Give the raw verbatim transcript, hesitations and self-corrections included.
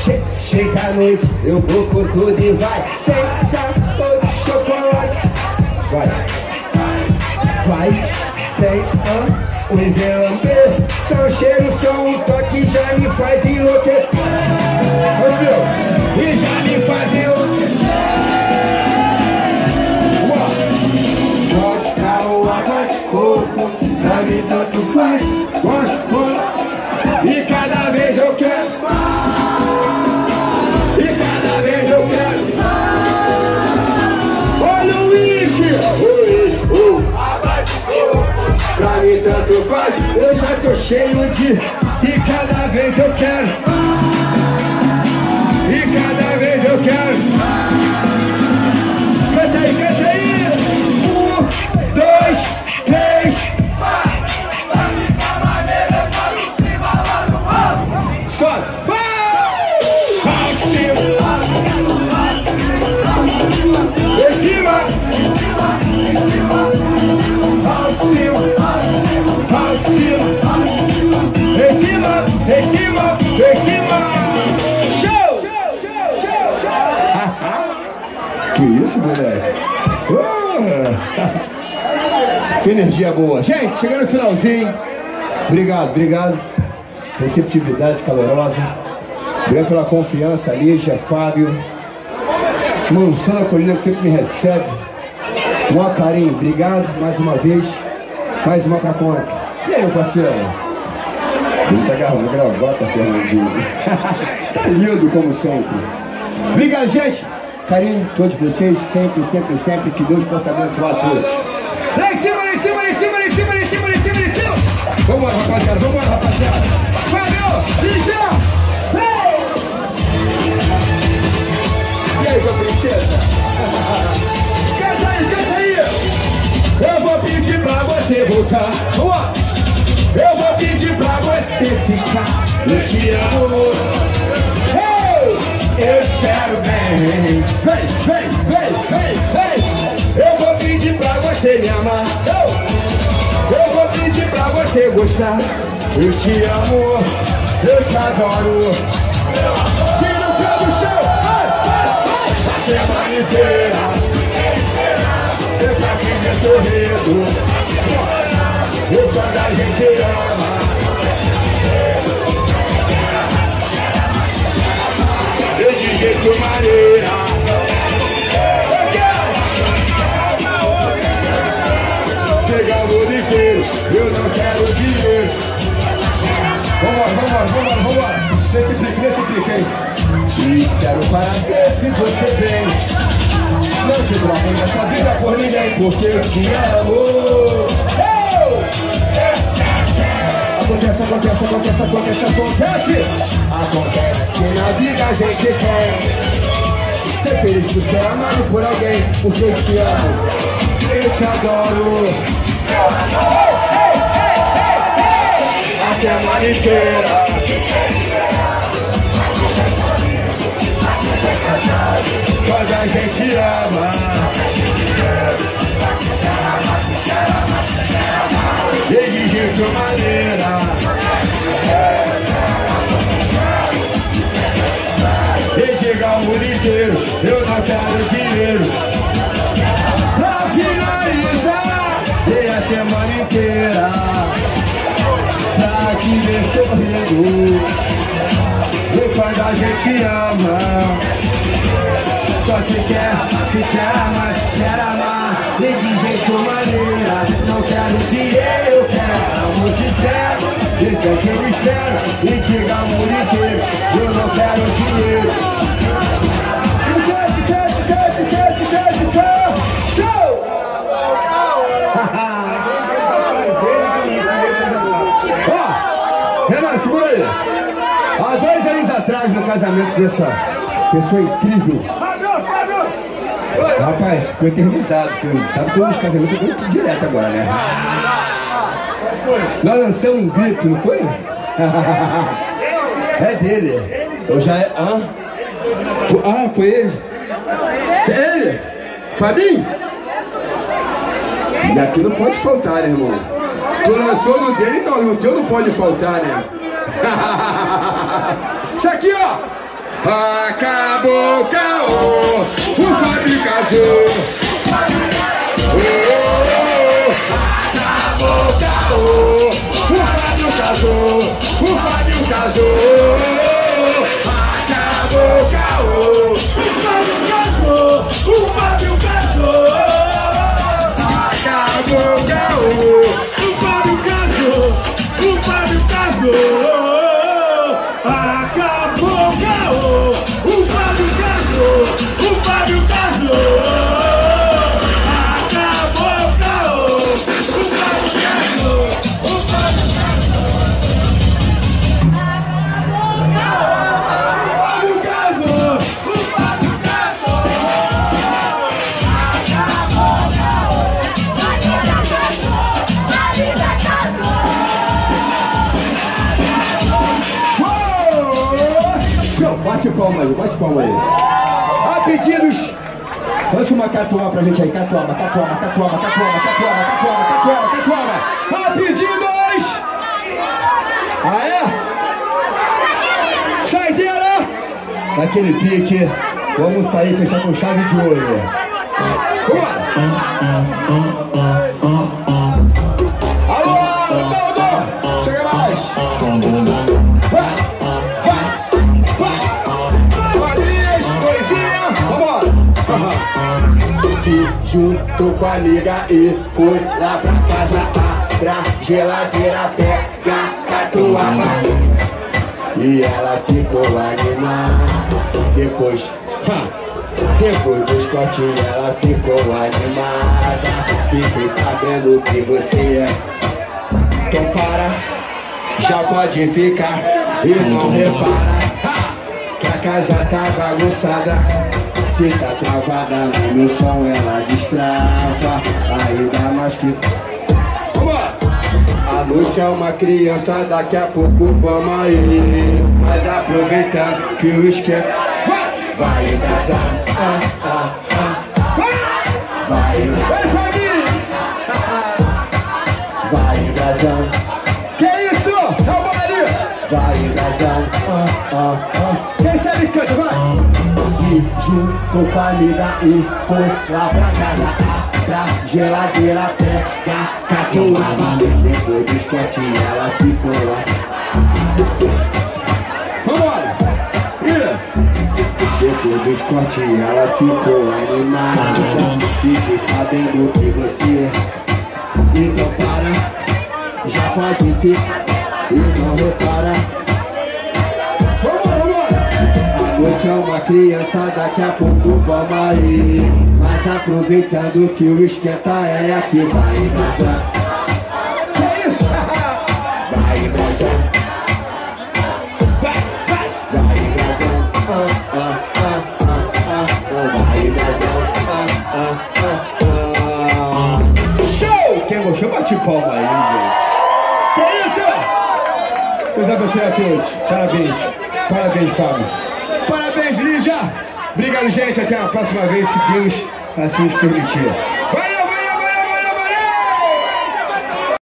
che chega a noite, eu vou com tudo e vai. Tem sabor de chocolate. Vai, vai, tem ah, o envelope. Só cheiro, só um toque já me faz enlouquecer. Ouviu? E já me faz enlouquecer. Gosta ou água de coco, pra mim tanto faz. Gosto e cada vez eu quero mais. E cada vez eu quero mais. Olha o uísque, o uísque, água de coco, pra mim tanto faz. Eu já tô cheio de e cada vez eu quero. E cada vez eu quero. Canta aí, canta aí. Um, dois, três. Sobe. Vai! Em cima. Alto em cima. Alto em cima. Em cima. Em cima. Em cima. Show! Que isso, moleque? Oh. Que energia boa. Gente, chegando no finalzinho. Obrigado, obrigado. Receptividade calorosa. Obrigado pela confiança, Lígia, Fábio, Mansana Colina, que sempre me recebe. Um carinho, obrigado mais uma vez. Mais uma pra conta. E aí, meu parceiro? Ele tá agarrando gravata, Fernandinho. Tá lindo como sempre. Obrigado, gente. Carinho de todos vocês, sempre, sempre, sempre. Que Deus possa abençoar a todos. Lá em cima, lá em cima, lá em cima, lá em cima, lá em cima, lá em cima, lá em cima. Vambora, rapaziada, vambora, rapaziada. Fábio, Lígia, vem! E aí, sua princesa? Canta aí, canta aí! Eu vou pedir pra você voltar. Vamos! Eu vou pedir pra você ficar. Eu te amo. Hey! Eu espero bem. Vem, vem, vem, vem, vem. Eu vou pedir pra você me amar. Eu vou pedir pra você gostar. Eu te amo. Eu te adoro. Tira o pé do chão. Vai, vai, vai. A semana inteira. Eu pra quem me sorriso. E quando a gente ama, eu de jeito maneira. Chega o mundo inteiro, eu não quero dinheiro. Vambora, vambora, vambora, vambora. Nesse clique, nesse clique, hein? E quero para ver se você vem. Não te troco nessa vida por ninguém, porque eu te amo. Acontece, acontece, acontece, acontece, acontece. Acontece que na vida a gente tem. Ser feliz por ser amado por alguém, porque eu te amo. Eu te adoro. A semana inteira. Quando a gente ama. E de jeito maneira. E diga ao mundo inteiro, eu não quero dinheiro. Pra finalizar, e a semana inteira, pra te ver sorrindo. E quando a gente ama, só se quer, se quer amar, quer amar. E de jeito maneira, não quero dinheiro, eu quero amor sincero. Esse é que eu espero, e diga ao mundo inteiro, eu não quero dinheiro. Show! Ó, Renan, segura aí. Há dois anos atrás, no casamento dessa pessoa incrível, rapaz, ficou eternizado, porque sabe que os casamentos estão muito direto agora, né? Nós lançamos um grito, não foi? É dele. Eu já é. Ah, ah foi ele? Sério? Fabinho? E aqui não pode faltar, né, irmão? Tu lançou no dele, então no teu não pode faltar, né? Isso aqui, ó! Acabou o caô, o Fábio casou. Oh, oh, oh. Acabou o caô, o Fábio casou. O Fábio casou. Acabou o caô, o Fábio casou. O Fábio casou. Acabou o caô, o Fábio casou. O Fábio casou. Acabou o caô, o Fábio casou. O Fábio casou. Acabou o caô, o Fábio casou. O Fábio casou. O Fábio casou. Acabou o caô, o Fábio casou. Bate palma aí, bate palma aí. A pedidos, lança uma catuaba pra gente aí. Catuaba, catuaba, catuaba, catuaba, catuaba, catuaba, catuaba, catuaba. A pedidos. Ah, é? Saideira. Daquele pique. Vamos sair e fechar com chave de ouro. Vambora. Alô, Ronaldo. Chega mais. Vai. Se juntou com a amiga e foi lá pra casa, pra geladeira, pega catuaba. E ela ficou animada. Depois, ha, depois do Scott ela ficou animada. Fiquei sabendo que você é. Então para, já pode ficar e não repara, ha, que a casa tá bagunçada. Se tá travada no som, ela destrava. Ainda mais que... Vambora! A noite é uma criança, daqui a pouco vamos aí. Mas aproveitando que o esquema vai, vai embrasar. Ah, ah, ah. Vai! Vai embrasar. Vai embrasar. Que isso? É o baile! Vai embrasar. Ah, ah, ah. Quem sabe canta, vai! Se juntou com a amiga e foi lá pra casa, pra geladeira, pega catuaba. Depois do Scott ela ficou lá. Vambora! Yeah. Depois do Scott ela ficou animada. Fiquei sabendo que você então para, já pode ficar e não repara. A noite é uma criança, daqui a pouco vamos aí. Mas aproveitando que o esquenta é aqui, vai embrasar. Que isso? Vai embrasar. Vai, vai. Vai embrasar. Ah, ah, ah, ah, ah, ah. Vai embrasar. Ah, ah, ah, ah. Show! Quem gostou, bate palma aí, gente. Que isso? Deus abençoe a todos. Parabéns. Parabéns, Fábio. Parabéns, Lígia! Obrigado, gente. Até a próxima vez, se Deus assim nos permitir.